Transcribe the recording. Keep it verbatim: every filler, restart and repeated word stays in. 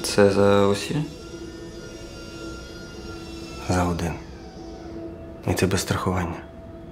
Це за усі? За один. І це без страхування.